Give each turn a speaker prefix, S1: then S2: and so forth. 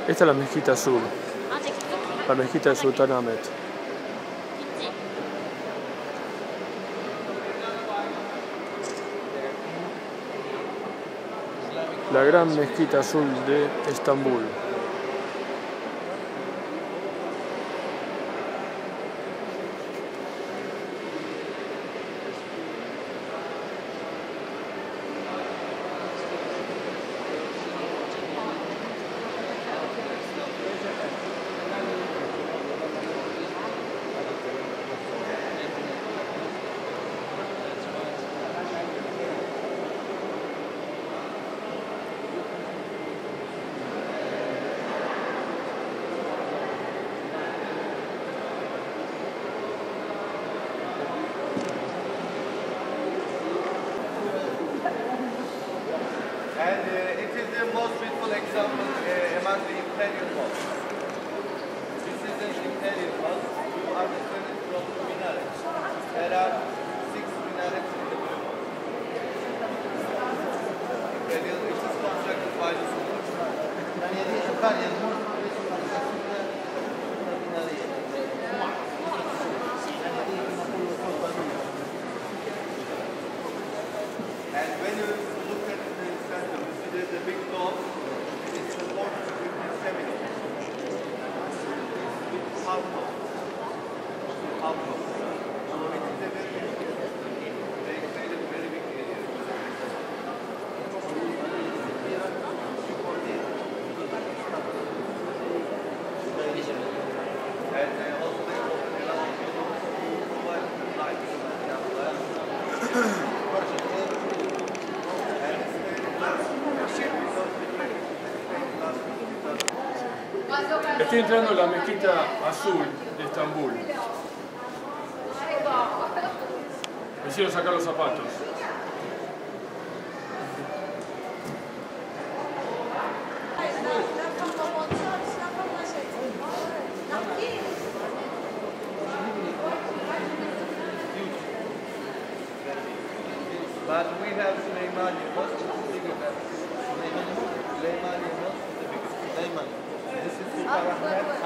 S1: Esta es la mezquita azul, la mezquita de Sultán Ahmed. La gran mezquita azul de Estambul.
S2: And it is the most beautiful example among the imperial mosques. This is an imperial mosque. You understand it from the minarets. There are 6 minarets in the blue mosque. Imperial, it is constructed by the Sultan. And when you look at the center, you see there's a big dome. It's supported with the seminole. It's half dome. Half dome. So it is a very big area. They created a very big area. And also they open a lot of people who provide lights and
S1: Estoy entrando en la mezquita azul de Estambul. Me hicieron sacar los zapatos.
S2: But we have Süleymaniye Mosque, which is bigger than Süleymaniye Mosque is the biggest. This is Sultan Ahmed.